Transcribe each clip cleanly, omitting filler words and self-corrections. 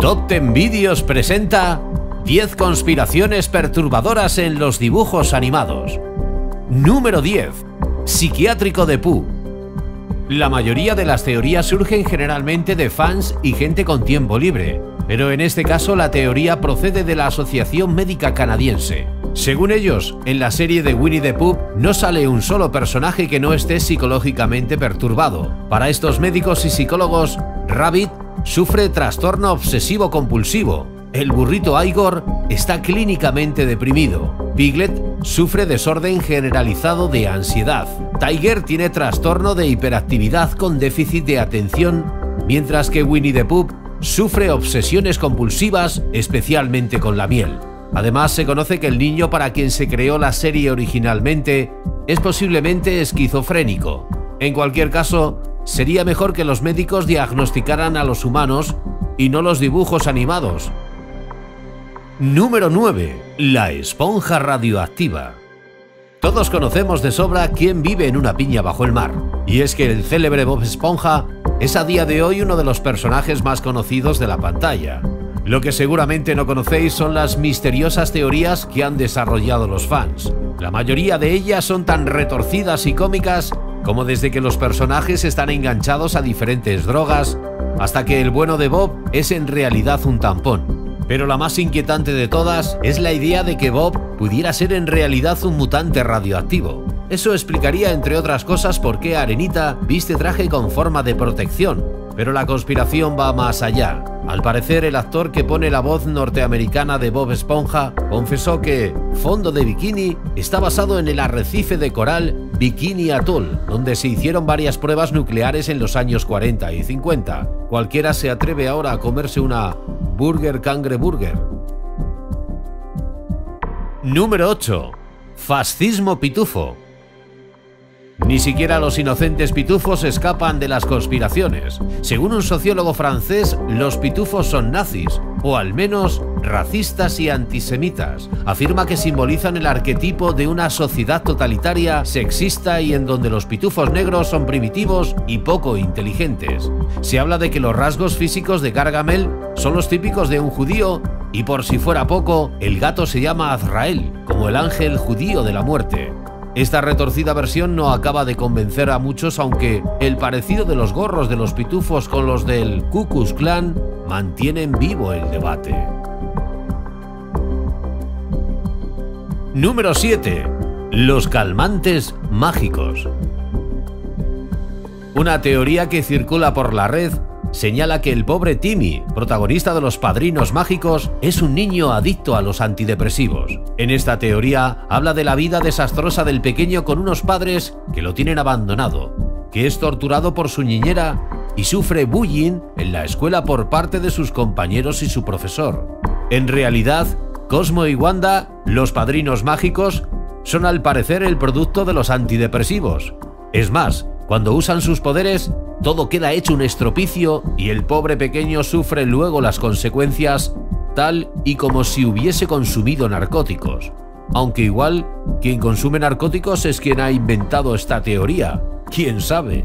Top 10 Vídeos presenta 10 conspiraciones perturbadoras en los dibujos animados. Número 10. Psiquiátrico de Pooh. La mayoría de las teorías surgen generalmente de fans y gente con tiempo libre, pero en este caso la teoría procede de la Asociación Médica Canadiense. Según ellos, en la serie de Winnie the Pooh no sale un solo personaje que no esté psicológicamente perturbado. Para estos médicos y psicólogos, Rabbit sufre trastorno obsesivo-compulsivo, el burrito Igor está clínicamente deprimido, Piglet sufre desorden generalizado de ansiedad, Tiger tiene trastorno de hiperactividad con déficit de atención, mientras que Winnie the Pooh sufre obsesiones compulsivas, especialmente con la miel. Además, se conoce que el niño para quien se creó la serie originalmente es posiblemente esquizofrénico. En cualquier caso, sería mejor que los médicos diagnosticaran a los humanos y no los dibujos animados. Número 9. La esponja radioactiva. Todos conocemos de sobra quién vive en una piña bajo el mar, y es que el célebre Bob Esponja es a día de hoy uno de los personajes más conocidos de la pantalla. Lo que seguramente no conocéis son las misteriosas teorías que han desarrollado los fans. La mayoría de ellas son tan retorcidas y cómicas como desde que los personajes están enganchados a diferentes drogas, hasta que el bueno de Bob es en realidad un tampón. Pero la más inquietante de todas es la idea de que Bob pudiera ser en realidad un mutante radioactivo. Eso explicaría, entre otras cosas, por qué Arenita viste traje con forma de protección. Pero la conspiración va más allá. Al parecer, el actor que pone la voz norteamericana de Bob Esponja confesó que Fondo de Bikini está basado en el arrecife de coral Bikini Atoll, donde se hicieron varias pruebas nucleares en los años 40 y 50. Cualquiera se atreve ahora a comerse una Burger Cangreburger. Número 8. Fascismo pitufo. Ni siquiera los inocentes pitufos escapan de las conspiraciones. Según un sociólogo francés, los pitufos son nazis, o al menos racistas y antisemitas. Afirma que simbolizan el arquetipo de una sociedad totalitaria, sexista y en donde los pitufos negros son primitivos y poco inteligentes. Se habla de que los rasgos físicos de Gargamel son los típicos de un judío y, por si fuera poco, el gato se llama Azrael, como el ángel judío de la muerte. Esta retorcida versión no acaba de convencer a muchos, aunque el parecido de los gorros de los pitufos con los del Ku Klux Klan mantienen vivo el debate. Número 7. Los calmantes mágicos. Una teoría que circula por la red señala que el pobre Timmy, protagonista de Los Padrinos Mágicos, es un niño adicto a los antidepresivos. En esta teoría habla de la vida desastrosa del pequeño con unos padres que lo tienen abandonado, que es torturado por su niñera y sufre bullying en la escuela por parte de sus compañeros y su profesor. En realidad, Cosmo y Wanda, los Padrinos Mágicos, son al parecer el producto de los antidepresivos. Es más, cuando usan sus poderes, todo queda hecho un estropicio y el pobre pequeño sufre luego las consecuencias, tal y como si hubiese consumido narcóticos. Aunque igual, quien consume narcóticos es quien ha inventado esta teoría. ¿Quién sabe?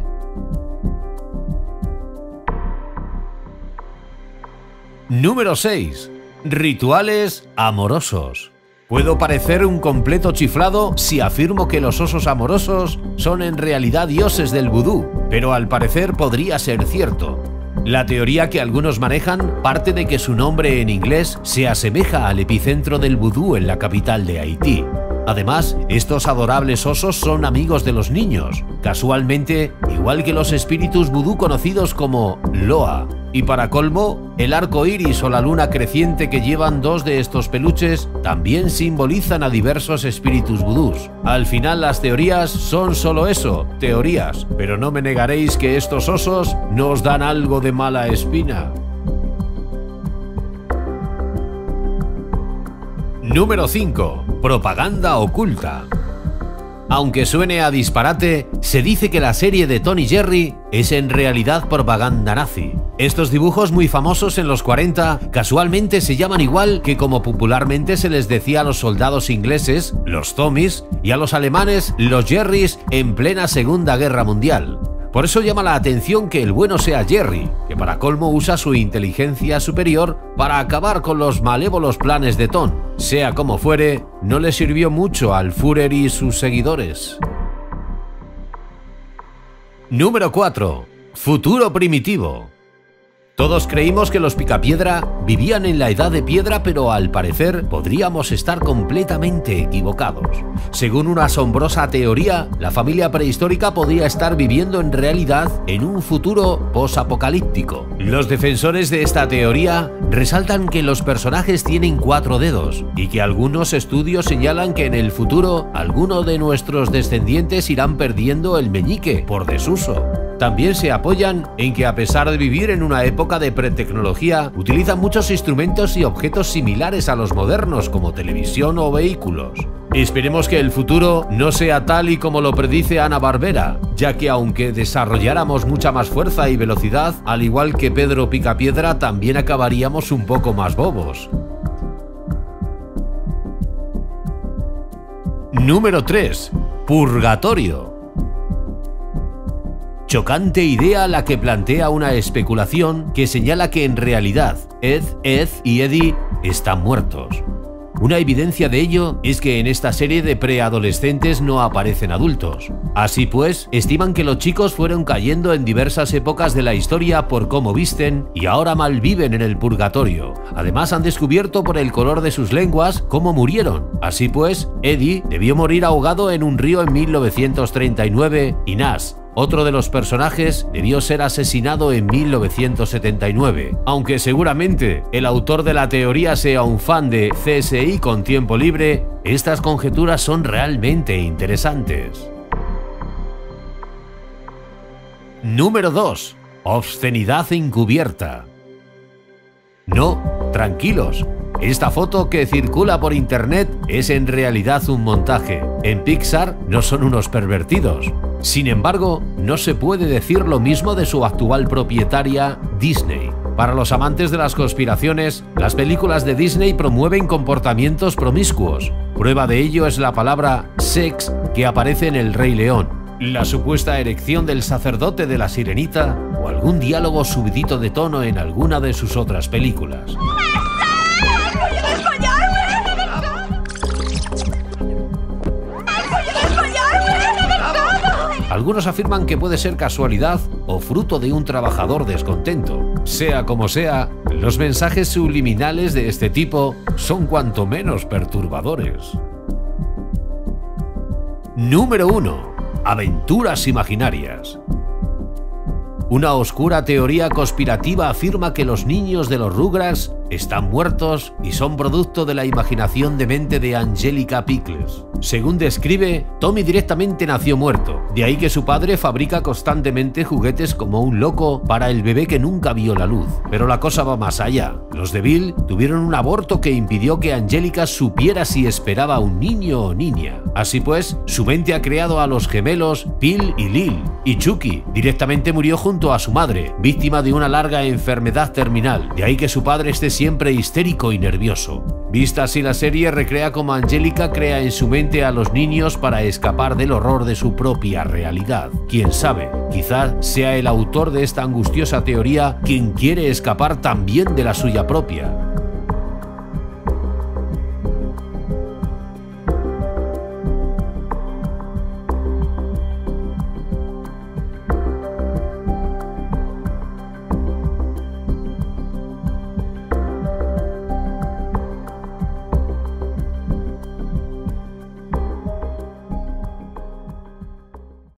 Número 6. Rituales amorosos. Puedo parecer un completo chiflado si afirmo que los osos amorosos son en realidad dioses del vudú, pero al parecer podría ser cierto. La teoría que algunos manejan parte de que su nombre en inglés se asemeja al epicentro del vudú en la capital de Haití. Además, estos adorables osos son amigos de los niños, casualmente igual que los espíritus vudú conocidos como Loa. Y para colmo, el arco iris o la luna creciente que llevan dos de estos peluches también simbolizan a diversos espíritus vudús. Al final, las teorías son solo eso, teorías, pero no me negaréis que estos osos nos dan algo de mala espina. Número 5. Propaganda oculta. Aunque suene a disparate, se dice que la serie de Tom y Jerry es en realidad propaganda nazi. Estos dibujos muy famosos en los 40 casualmente se llaman igual que como popularmente se les decía a los soldados ingleses, los Tommies, y a los alemanes, los Jerrys, en plena Segunda Guerra Mundial. Por eso llama la atención que el bueno sea Jerry, que para colmo usa su inteligencia superior para acabar con los malévolos planes de Tom. Sea como fuere, no le sirvió mucho al Führer y sus seguidores. Número 4. Futuro primitivo. Todos creímos que los Picapiedra vivían en la edad de piedra, pero al parecer podríamos estar completamente equivocados. Según una asombrosa teoría, la familia prehistórica podía estar viviendo en realidad en un futuro posapocalíptico. Los defensores de esta teoría resaltan que los personajes tienen 4 dedos y que algunos estudios señalan que en el futuro algunos de nuestros descendientes irán perdiendo el meñique por desuso. También se apoyan en que a pesar de vivir en una época de pretecnología, utilizan muchos instrumentos y objetos similares a los modernos como televisión o vehículos. Esperemos que el futuro no sea tal y como lo predice Hanna-Barbera, ya que aunque desarrolláramos mucha más fuerza y velocidad, al igual que Pedro Picapiedra, también acabaríamos un poco más bobos. Número 3. Purgatorio. Chocante idea la que plantea una especulación que señala que en realidad Ed y Eddie están muertos. Una evidencia de ello es que en esta serie de preadolescentes no aparecen adultos. Así pues, estiman que los chicos fueron cayendo en diversas épocas de la historia por cómo visten y ahora malviven en el purgatorio. Además, han descubierto por el color de sus lenguas cómo murieron. Así pues, Eddie debió morir ahogado en un río en 1939 y Nash, otro de los personajes, debió ser asesinado en 1979, aunque seguramente el autor de la teoría sea un fan de CSI con tiempo libre, estas conjeturas son realmente interesantes. Número 2. Obscenidad encubierta. No, tranquilos. Esta foto que circula por internet es en realidad un montaje. En Pixar no son unos pervertidos. Sin embargo, no se puede decir lo mismo de su actual propietaria, Disney. Para los amantes de las conspiraciones, las películas de Disney promueven comportamientos promiscuos. Prueba de ello es la palabra sex que aparece en El Rey León, la supuesta erección del sacerdote de La Sirenita o algún diálogo subidito de tono en alguna de sus otras películas. Algunos afirman que puede ser casualidad o fruto de un trabajador descontento. Sea como sea, los mensajes subliminales de este tipo son cuanto menos perturbadores. Número 1. Aventuras imaginarias. Una oscura teoría conspirativa afirma que los niños de los Rugrats están muertos y son producto de la imaginación demente de Angelica Pickles. Según describe, Tommy directamente nació muerto, de ahí que su padre fabrica constantemente juguetes como un loco para el bebé que nunca vio la luz. Pero la cosa va más allá. Los de Bill tuvieron un aborto que impidió que Angelica supiera si esperaba un niño o niña. Así pues, su mente ha creado a los gemelos Phil y Lil, y Chucky directamente murió junto a su madre, víctima de una larga enfermedad terminal, de ahí que su padre esté siempre histérico y nervioso. Vista así, la serie recrea cómo Angelica crea en su mente a los niños para escapar del horror de su propia realidad. Quién sabe, quizá sea el autor de esta angustiosa teoría quien quiere escapar también de la suya propia.